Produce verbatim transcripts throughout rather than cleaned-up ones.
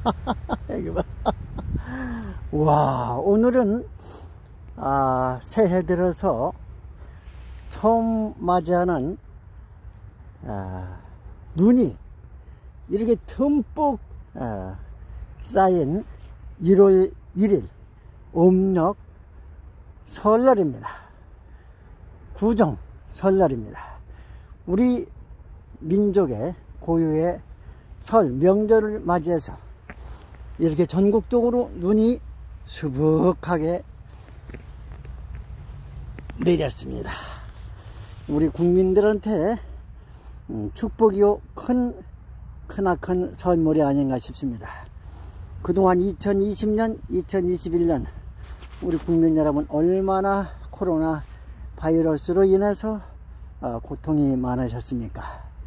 여기 봐. 와, 오늘은 아, 새해 들어서 처음 맞이하는 아, 눈이 이렇게 듬뿍 아, 쌓인 일월 일일 음력 설날입니다. 구정 설날입니다. 우리 민족의 고유의 설 명절을 맞이해서 이렇게 전국적으로 눈이 수북하게 내렸습니다. 우리 국민들한테 축복이요 큰 크나큰 선물이 아닌가 싶습니다. 그동안 이천이십 년 이천이십일 년 우리 국민 여러분 얼마나 코로나 바이러스로 인해서 고통이 많으셨습니까?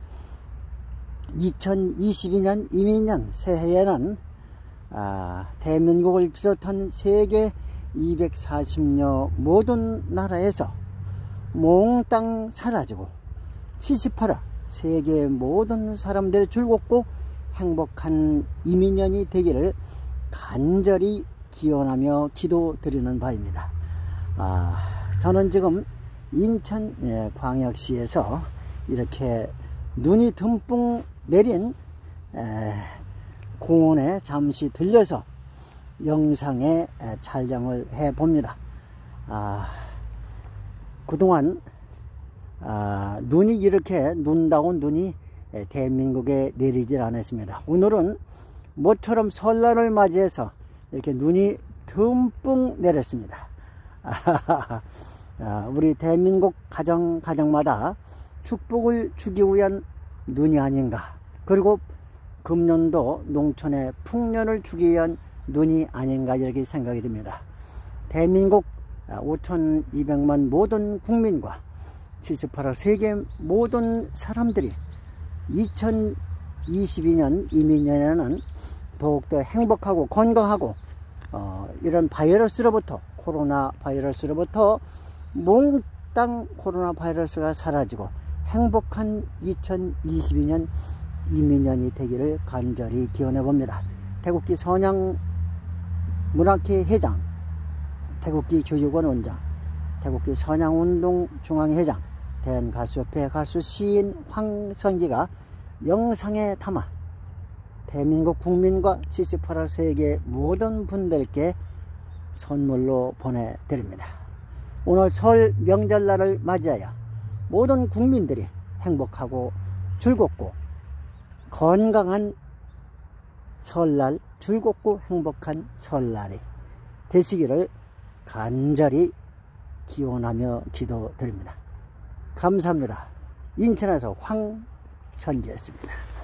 이천이십이 년 이민년 새해에는 아, 대한민국을 비롯한 세계 이백사십여 모든 나라에서 몽땅 사라지고 칠십팔 억 세계 모든 사람들의 즐겁고 행복한 이민년이 되기를 간절히 기원하며 기도드리는 바입니다. 아, 저는 지금 인천 예, 광역시에서 이렇게 눈이 듬뿍 내린 에, 공원에 잠시 들려서 영상에 에, 촬영을 해 봅니다. 아, 그동안 아, 눈이 이렇게 눈다운 눈이 에, 대한민국에 내리질 않았습니다. 오늘은 모처럼 설날을 맞이해서 이렇게 눈이 듬뿍 내렸습니다. 아, 우리 대한민국 가정 가정마다 축복을 주기 위한 눈이 아닌가, 그리고 금년도 농촌에 풍년을 주기 위한 눈이 아닌가 이렇게 생각이 듭니다. 대한민국 오천이백만 모든 국민과 칠십팔 억 세계 모든 사람들이 이천이십이 년 이민년에는 더욱더 행복하고 건강하고 어, 이런 바이러스로부터 코로나 바이러스로부터 몽땅 코로나 바이러스가 사라지고 행복한 이천이십이 년 이민년이 되기를 간절히 기원해 봅니다. 태국기 선양문학회 회장, 태국기 교육원 원장, 태국기 선양운동 중앙회장, 대한가수협회 가수 시인 황성기가 영상에 담아 대한민국 국민과 칠십팔 억 세계 모든 분들께 선물로 보내드립니다. 오늘 설 명절날을 맞이하여 모든 국민들이 행복하고 즐겁고 건강한 설날, 즐겁고 행복한 설날이 되시기를 간절히 기원하며 기도드립니다. 감사합니다. 인천에서 황선기였습니다.